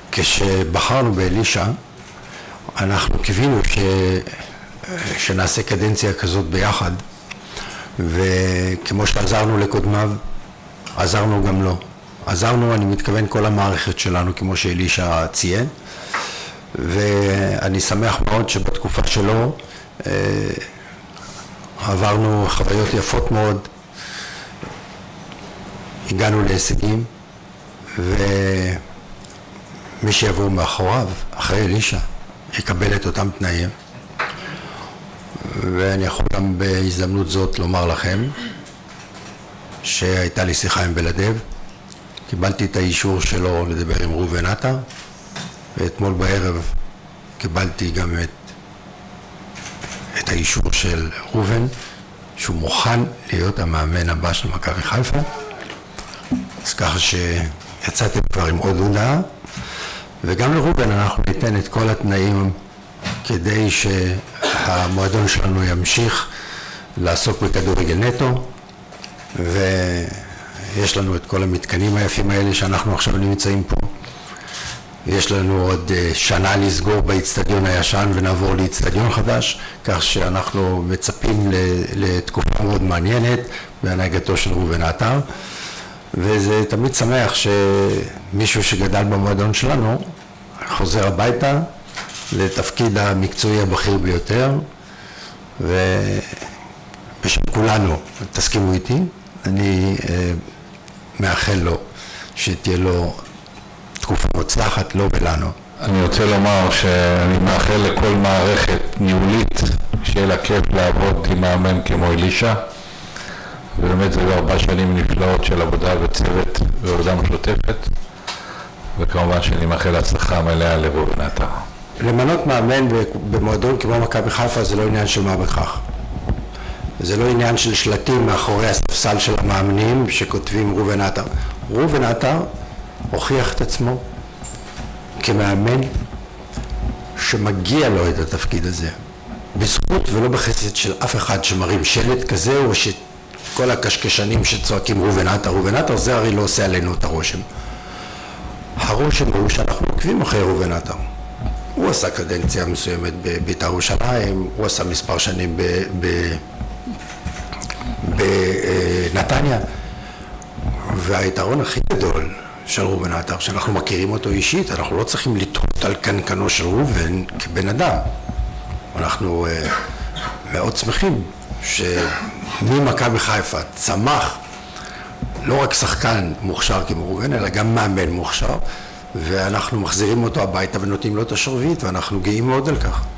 כשבחרנו באלישע, אנחנו קיווינו שנעשה קדנציה כזאת ביחד, וכמו שעזרנו לקודמיו, עזרנו גם לו. עזרנו, אני מתכוון, כל המערכת שלנו, כמו שאלישע ציין, ואני שמח מאוד שבתקופה שלו עברנו חוויות יפות מאוד, הגענו להישגים, ומי שיבוא מאחוריו, אחרי אלישע, יקבל את אותם תנאים. ואני יכול גם בהזדמנות זאת לומר לכם שהייתה לי שיחה עם בלדב, קיבלתי את האישור שלו לדבר עם ראובן עטר, ואתמול בערב קיבלתי גם את האישור של ראובן שהוא מוכן להיות המאמן הבא של מכבי חיפה. אז ככה שיצאתם כבר עם עוד הודעה, וגם לראובן אנחנו ניתן את כל התנאים כדי שהמועדון שלנו ימשיך לעסוק בכדורגל נטו, ויש לנו את כל המתקנים היפים האלה שאנחנו עכשיו נמצאים פה. יש לנו עוד שנה לסגור באצטדיון הישן ונעבור לאצטדיון חדש, כך שאנחנו מצפים לתקופה מאוד מעניינת בהנהגתו של ראובן עטר, וזה תמיד שמח שמישהו שגדל במועדון שלנו חוזר הביתה לתפקיד המקצועי הבכיר ביותר, ובשם כולנו, תסכימו איתי, אני מאחל לו שתהיה לו תקופה מוצלחת, לו ולנו. אני רוצה לומר שאני מאחל לכל מערכת ניהולית שיהיה לה כיף לעבוד עם מאמן כמו אלישע, ובאמת זה 4 שנים נפלאות של עבודה וצוות ועבודה משותפת, וכמובן שאני מאחל הצלחה מלאה לראובן עטר. למנות מאמן במועדון כמו מכבי חיפה זה לא עניין של מה בכך. זה לא עניין של שלטים מאחורי הספסל של המאמנים שכותבים ראובן עטר. ראובן עטר הוכיח את עצמו כמאמן שמגיע לו את התפקיד הזה, בזכות ולא בחסד של אף אחד שמרים שלט כזה, או שכל הקשקשנים שצועקים ראובן עטר. ראובן עטר זה הרי לא עושה עלינו את הרושם. הרושם הוא שאנחנו עוקבים אחרי ראובן עטר. הוא עשה קדנציה מסוימת בבית"ר ירושלים, הוא עשה מספר שנים בנתניה, והיתרון הכי גדול של ראובן עטר, שאנחנו מכירים אותו אישית, אנחנו לא צריכים לטעות על קנקנו של ראובן כבן אדם. אנחנו מאוד שמחים שממכבי חיפה צמח לא רק שחקן מוכשר כמו ראובן, אלא גם מאמן מוכשר, ואנחנו מחזירים אותו הביתה ונותנים לו את השרביט, ואנחנו גאים מאוד על כך.